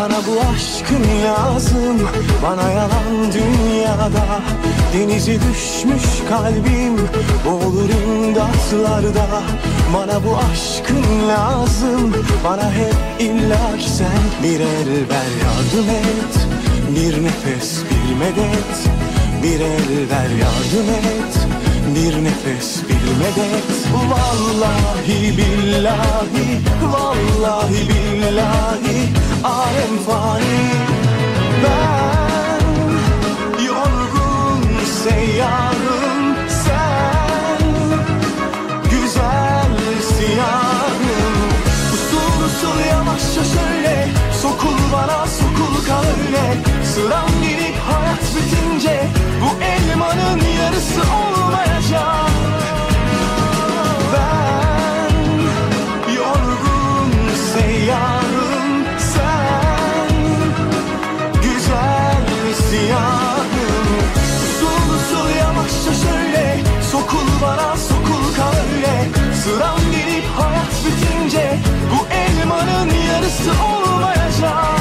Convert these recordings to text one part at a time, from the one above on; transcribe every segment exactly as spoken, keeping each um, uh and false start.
Bana bu aşkın lazım, bana yalan dünyada. Denize düşmüş kalbim, boğulur imdatlarda. Bana bu aşkın lazım, bana hep illa ki sen. Bir el ver yardım et, bir nefes bir medet. Bir el ver yardım et, bir nefes bir medet. Vallahi billahi, vallahi billahi alem fani. Ben yorgun seyyarım, sen güzel siyahım. Usul usul yavaşça şöyle sokul bana, sokul kal öyle. Sıram gelip hayat bitince bu elmanın yarısı olmayacak. Ben yorgun seyyarım, sen güzel siyahım. Usul usul yavaşça şöyle sokul bana, sokul kal öyle. Sıram gelip hayat bitince bu elmanın yarısı olmayacak.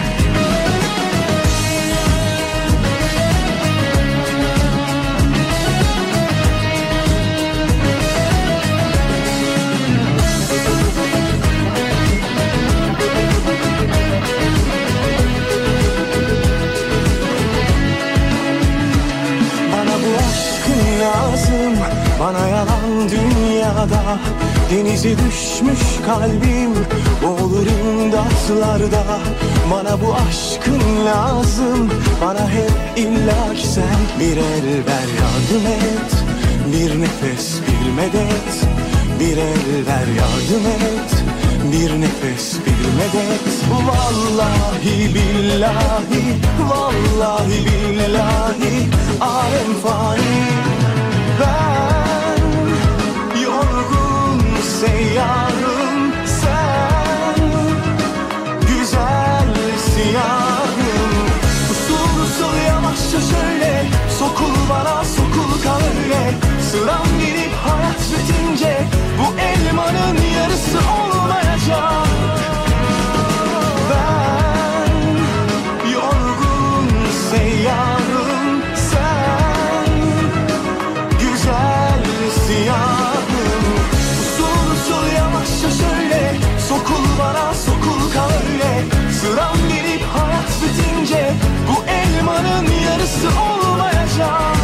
Lazım bana yalan dünyada. Denize düşmüş kalbim, boğulur imdatlarda. Bana bu aşkın lazım, bana hep illa ki sen. Bir el ver yardım et, bir nefes bir medet. Bir el ver yardım et, bir nefes bir medet. Vallahi billahi, vallahi billahi alem fani. Ben yorgun seyyarım, sen güzel siyahım. Usul usul yavaşça şöyle sokul bana, sokul kal öyle. Sıram gelip hayat bitince bu elmanın yarısı olmayacak. Ben yorgun seyyarım, sen güzel siyahım. Usul usul yavaşça şöyle sokul bana, sokul kal öyle. Sıram gelip hayat bitince bu elmanın yarısı olmayacak.